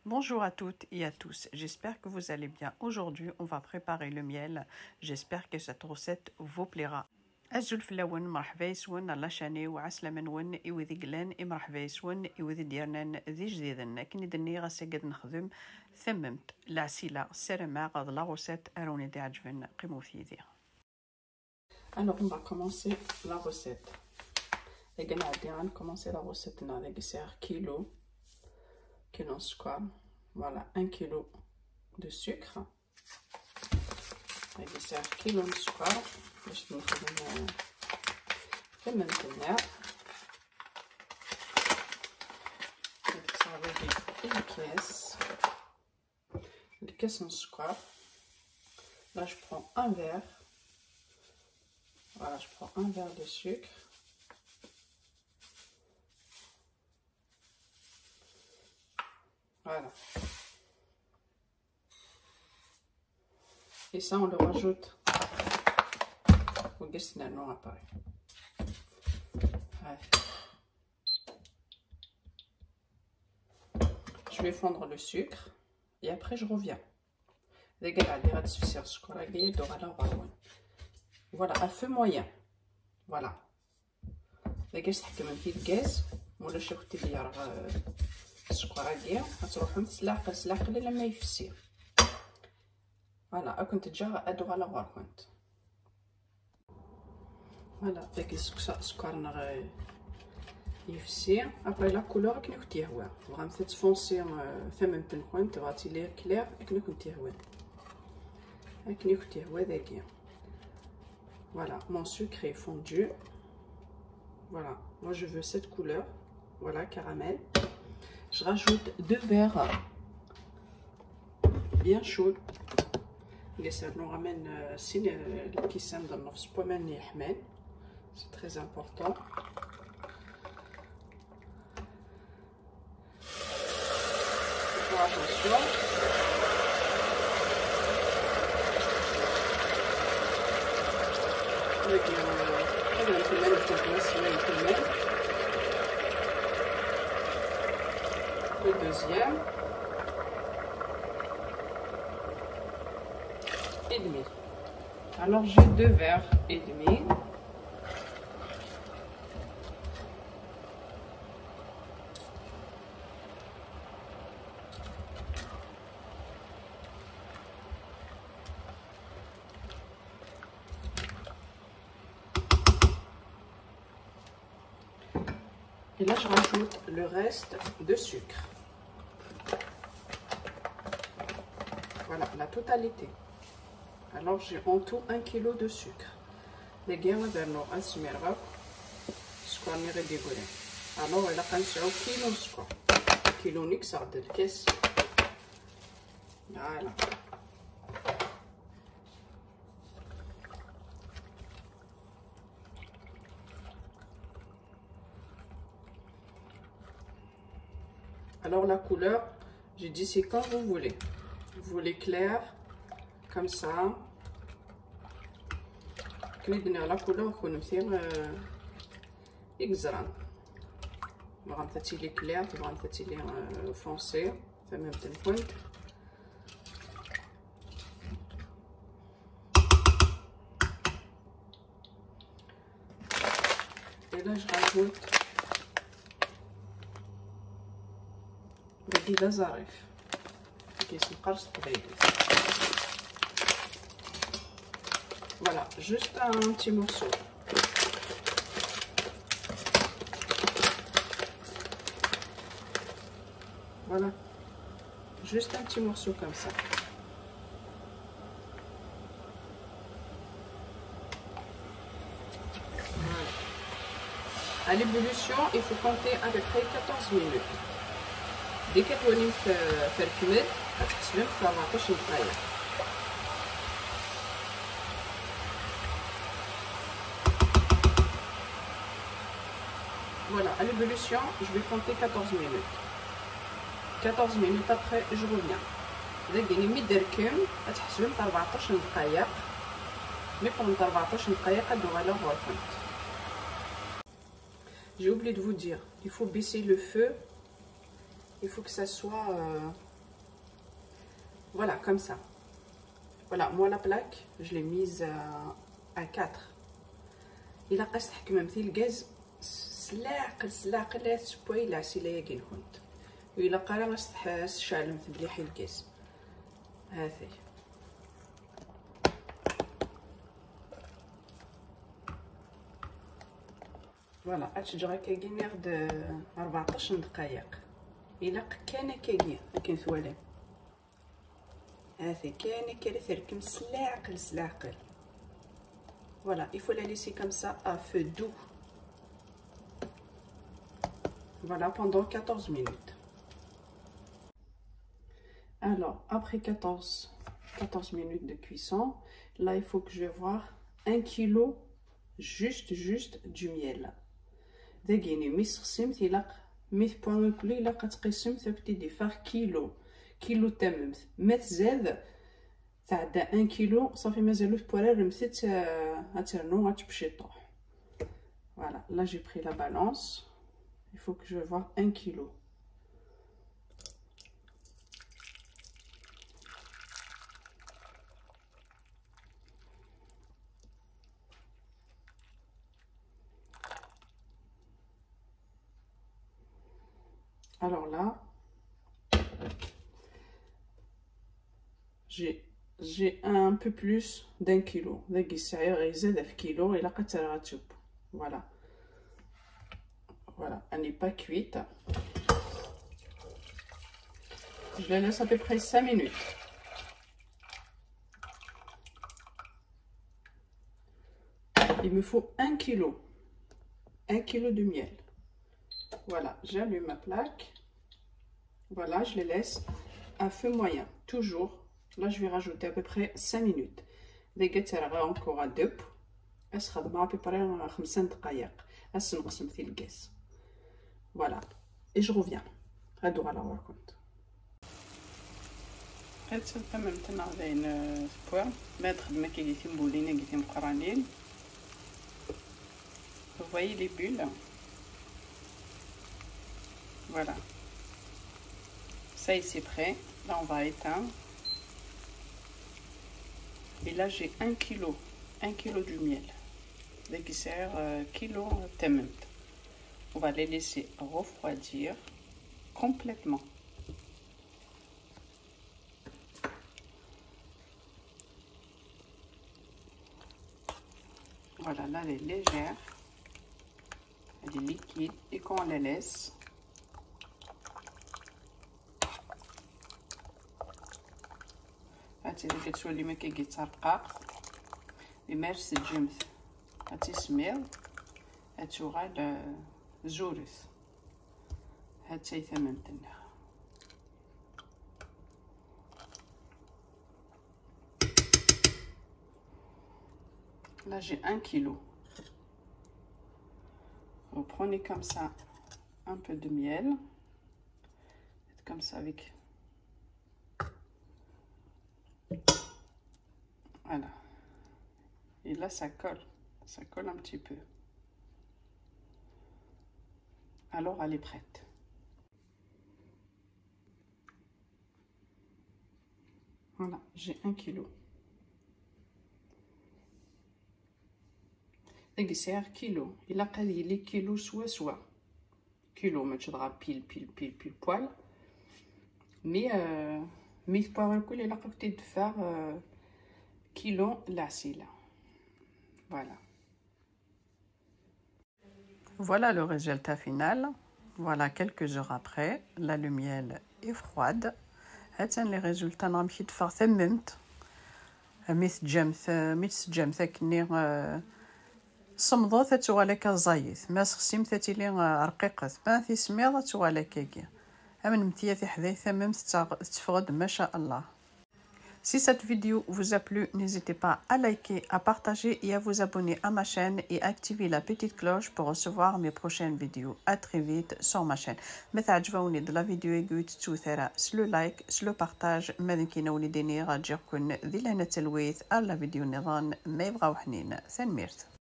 Bonjour à toutes et à tous, j'espère que vous allez bien. Aujourd'hui, on va préparer le miel. J'espère que cette recette vous plaira. أجل فلاون مرحبا يسون الله شاني وعسلامة نون إوذي قلان مرحبا يسون إوذي ديالنا ذي جديدن كني دني غاسا قد نخدم ثممت العسيلة سلامة غاد لا غوسيت أروني دي عجبن قيمو في ذي. Alors on va commencer la recette. Et on va commencer la recette avec 1 kilo de sucre. Voilà, 1 kilo de sucre. Avec 1 kilo de sucre. Je vais faire maintenant. Ça va être une caisse en sucre. Là, je prends un verre. Voilà, je prends un verre de sucre. Voilà. Et ça, on le rajoute au gassinano à Paris. Je vais fondre le sucre et après je reviens. Voilà, à feu moyen. Voilà. ولا شفتي لي راه السكر هادي غتروحو تسلع قليل لما يفسي. فوالا كنت جا ادو على غار كنت فوالا داك السكر يفسي ابري لا كولور كي كنت يهوا غنمشي تفونسي فما كنت غاتي لي كلير كي كنت يهوا كي كنت يهوا داكي. Voilà, mon sucre est fondu. Voilà, moi je veux cette couleur. Voilà, caramel. Je rajoute 2 verres bien chauds. nous ramène c'est très important. Faut attention. Le deuxième et demi. Alors j'ai 2 verres et demi. Et là, je rajoute le reste de sucre. Voilà, la totalité. Alors, j'ai en tout 1 kg de sucre. Les gars, on va nous assumer le sucre. Alors, il a 1 kg de sucre. Kilo nix de caisse. Voilà. Alors la couleur, j'ai dit c'est quand vous voulez. Vous voulez clair, comme ça. Quand donner la couleur, on va faire extra. On va faire les clairs, on va faire les foncés, ça même point. Et là je rajoute كذا ظريف كيس مقرص طبيعي. Voilà, juste un petit morceau. Voilà, juste un petit morceau comme ça. Voilà. À l'ébullition, il faut compter à peu près 14 minutes. دي كتولي في الكمل غتحسبهم في 14 دقيقة. Voilà, à l'ébullition, je vais compter 14 minutes. 14 minutes après, je reviens. إذا كاينين ميديركم غتحسبهم في 14 دقيقة. مي pendant 14 دقيقة هادو على غوركم. J'ai oublié de vous dire, il faut baisser le feu. Il faut que ça soit Voilà, comme ça. Voilà, moi la plaque, je l'ai mise à 4. Il a قاس تحكم مثل الغاز سلاقل لا تسبوي لا سيلا كي كنت وإلا قال غاس شعل مثل مليح الغاز هذه. فوالا اتشجرا كاكي ناخد 14 دقائق إلا كان كاكي لكن ثوالي هذه كان كرا تركم سلاقل. Voilà, il faut la laisser comme ça à feu doux. Voilà, pendant 14 minutes. Alors, après 14 minutes de cuisson, là, il faut que je vais voir 1 kg juste du miel. داكيني مي سقسمت إلا مي بوان كلي إلا كتقسم تبتدي فار كيلو تممت ما تزاد تعدى 1 كيلو صافي مازالوش بوالال رمثت غترنو غتمشي طوح. Voilà, là j'ai pris la balance. Il faut que je vois 1 kilo. Alors là, j'ai un peu plus d'1 kilo. Voilà. Voilà, elle n'est pas cuite. Je la laisse à peu près 5 minutes. Il me faut 1 kilo. 1 kilo de miel. Voilà, j'allume ma plaque. Voilà, je les laisse à feu moyen. Toujours. Là, je vais rajouter à peu près 5 minutes. encore à 2. à peu près 5 دقائق. نقسم في الغاز. Voilà. Et je reviens. هادو على راكمت. هاد تممتنا علين سبوع. ما تخدم كي جيتي مبولينه جيتي مقرانين. Vous voyez les bulles? Voilà. Ça, c'est prêt. Là, on va éteindre. Et là, j'ai 1 kilo. 1 kilo du miel. L'équisser kilo tememt. On va les laisser refroidir complètement. Voilà, là, elle est légère. Elle est liquide. Et quand on les laisse, هاتي اللي كتولي ما كيترقق يمارس الجمث هاتي سمير هاتشوغال زورث هاتي ثمنتنا. Là j'ai 1 kilo. Vous prenez comme ça un peu de miel, comme ça avec. Voilà. Et là, ça colle un petit peu. Alors, elle est prête. Voilà, j'ai 1 kilo. C'est kilo. Il a قال لي كيلو سوا كيلو ما تشدغا بيل poil. Mais pour الكل إلا قلتي تدفع كيلو العسيلة. Voilà. Voilà le résultat final. Voilà quelques heures après, la lumière est froide. هاتن les résultats نمشي تفر ثممت ميت جمث كني صمضات توالك الزايث ما سخسيم ثاتي لي رقيقة ما في سميضة توالك كي أمن متيا في حذاي ثممت تفرد ما شاء الله. Si cette vidéo vous a plu, n'hésitez pas à liker, à partager et à vous abonner à ma chaîne et activer la petite cloche pour recevoir mes prochaines vidéos. À très vite sur ma chaîne. متى عجبوني de la vidéo يقول تثير سلو لايك سلو بارتاج ماذا كينا وليديني راجعكن ذي لنا تلويث على فيديو نظام ما يبغاو حنين ثنميرت.